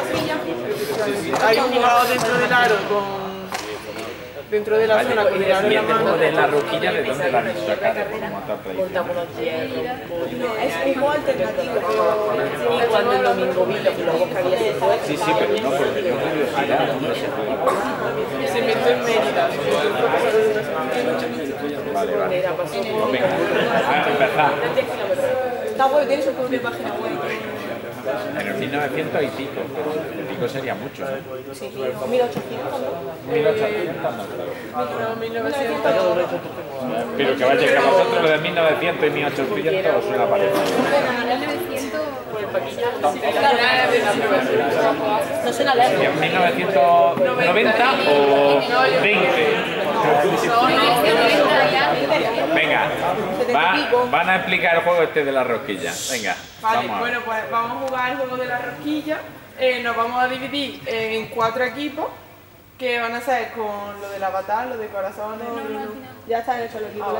rosquilla. Hay un jugador dentro del aro dentro de la zona con el aro en la mano. De la rosquilla, ¿de dónde la han sacado? Como tal tradición. Es un juego alternativo, pero y cuando el domingo vi los globos que había después. Sí, pero no, porque yo curiosidad, ¿dónde se juega? Se inventó en Mérida. Vale, vale. Era pasó por Venga, a empezar. Está bueno, tiene su propia página web. En el 1900 y pico, pero el pico sería mucho, ¿no? Sí, 1800, ¿no? 1800 no, claro. No, 1900. Pero que vaya, que a vosotros lo de 1900 y 1800 os suena parecido. No suena lejos. ¿Y en 1990 o 20? Venga, van a explicar el juego este de la rosquilla. Venga, Vale, vamos a ver. bueno, pues vamos a jugar el juego de la rosquilla. Nos vamos a dividir en 4 equipos que van a ser con lo del avatar, lo de corazones. Ya están hechos los equipos,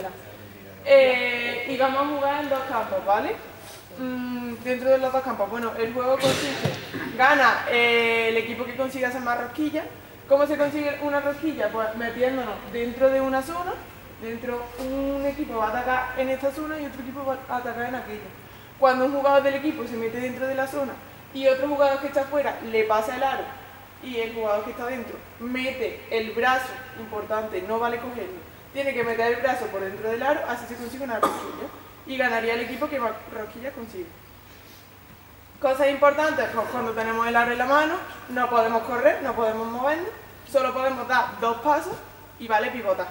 y vamos a jugar en 2 campos, ¿vale? Dentro de los 2 campos, bueno, el juego consiste, gana el equipo que consiga hacer más rosquillas. ¿Cómo se consigue una rosquilla? Pues metiéndonos dentro de una zona, un equipo va a atacar en esta zona y otro equipo va a atacar en aquella. Cuando un jugador del equipo se mete dentro de la zona y otro jugador que está afuera le pasa el aro y el jugador que está dentro mete el brazo, importante, no vale cogerlo, tiene que meter el brazo por dentro del aro, así se consigue una rosquilla y ganaría el equipo que más rosquillas consigue. Cosas importantes, pues cuando tenemos el aro en la mano, no podemos correr, no podemos movernos, solo podemos dar 2 pasos y vale pivotar.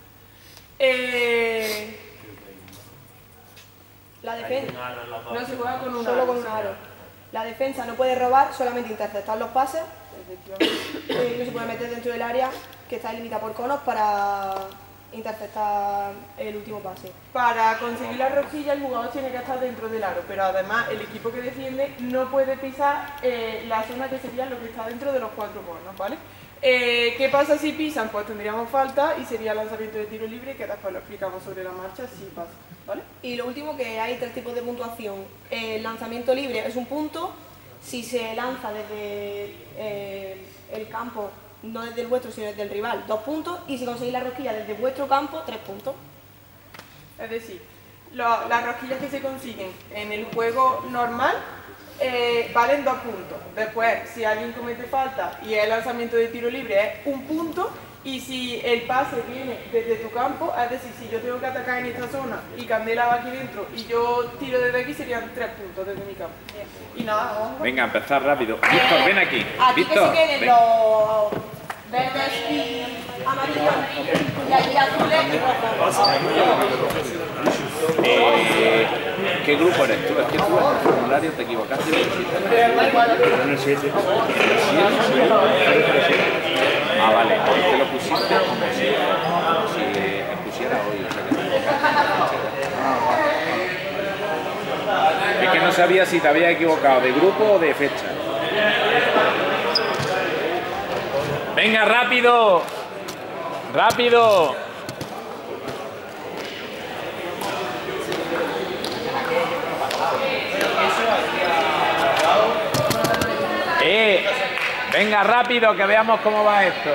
La defensa No se juega con un solo aro. con un aro. La defensa no puede robar, solamente interceptar los pases. No se puede meter dentro del área que está delimitada por conos para interceptar el último pase. Para conseguir la rosquilla el jugador tiene que estar dentro del aro, pero además el equipo que defiende no puede pisar la zona que sería lo que está dentro de los 4 conos, ¿vale? ¿Qué pasa si pisan? Pues tendríamos falta y sería lanzamiento de tiro libre, que después lo explicamos sobre la marcha si pasa, ¿vale? Y lo último, que hay 3 tipos de puntuación. El lanzamiento libre es 1 punto, si se lanza desde el campo, no desde el vuestro sino desde el rival, 2 puntos, y si conseguís la rosquilla desde vuestro campo, 3 puntos. Es decir, las rosquillas que se consiguen en el juego normal valen 2 puntos. Después, si alguien comete falta y el lanzamiento de tiro libre es 1 punto, y si el pase viene desde tu campo, es decir, si yo tengo que atacar en esta zona y Candela va aquí dentro y yo tiro desde aquí, serían 3 puntos desde mi campo. Y nada, vamos. Venga, empezar rápido. Víctor, ven aquí. Aquí que Víctor, se queden ven. los verdes y amarillos, y allí azules y rojos. ¿Qué grupo eres tú? Es que tú en el formulario te equivocaste. En el 7. Ah, vale. Te lo pusiste como si me pusiera hoy. O sea, que te equivocaste. Es que no sabía si te había equivocado de grupo o de fecha. ¡Venga, rápido! ¡Rápido! Venga, rápido, que veamos cómo va esto.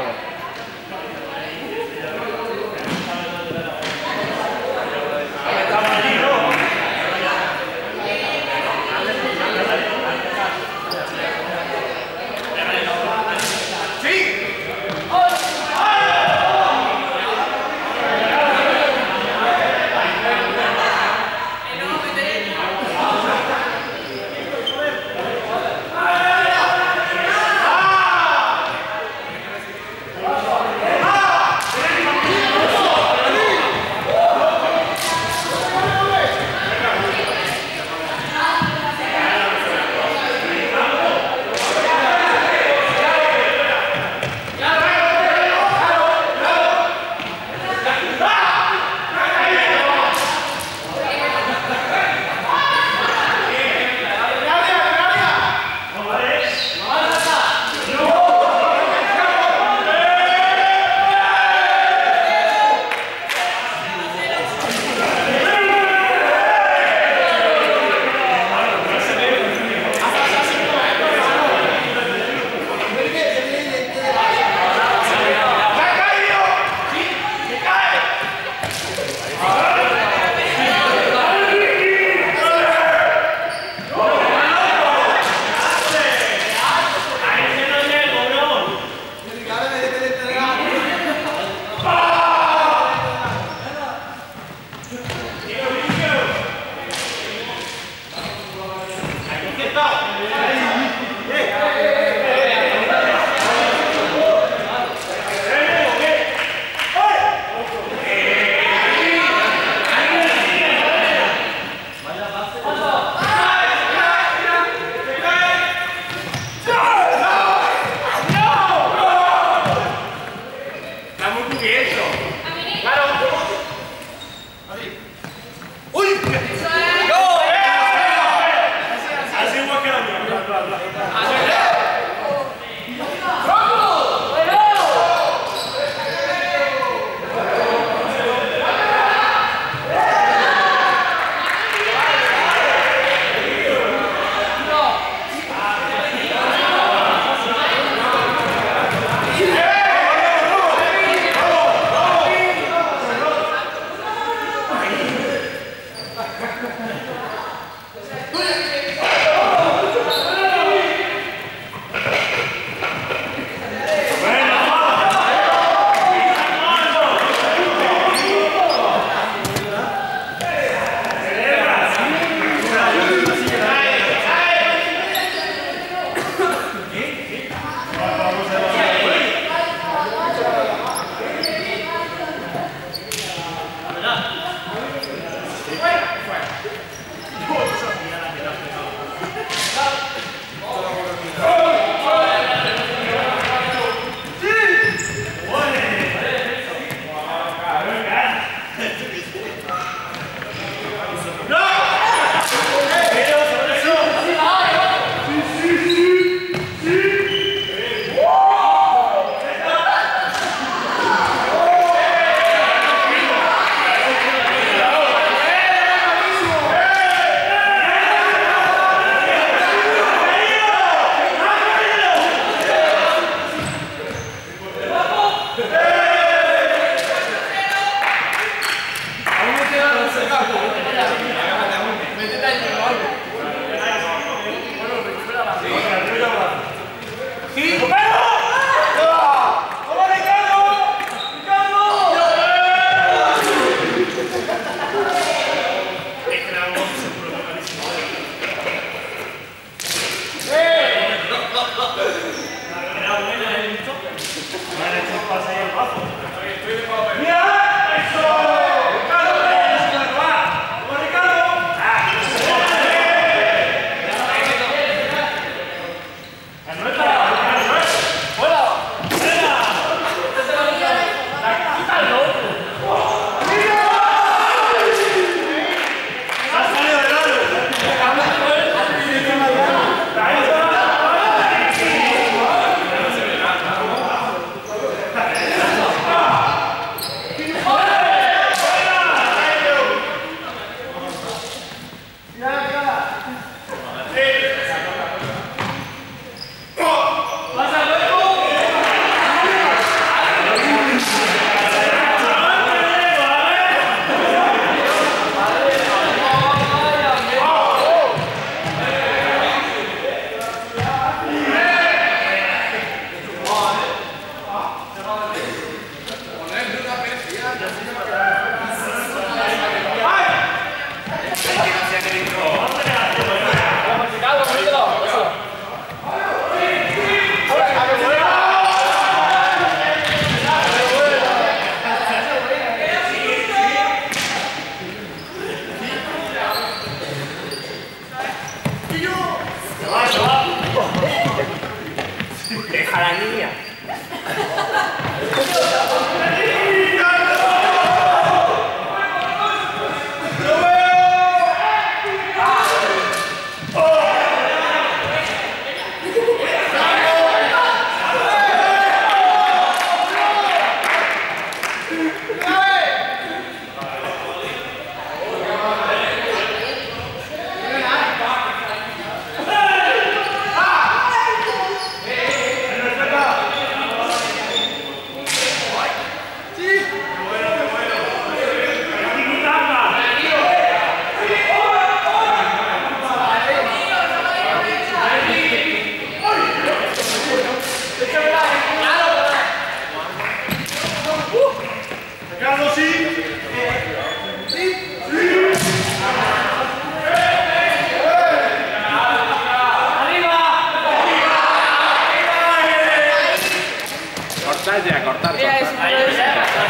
cortar ya, cortar. Mira, eso, pero eso.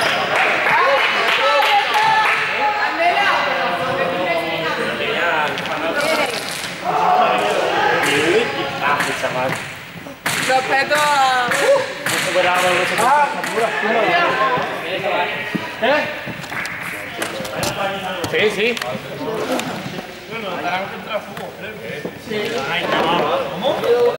Respeto a... Sí, sí. Bueno, darán que entrar a fútbol, creo. Sí. Ay, no. ¿Cómo?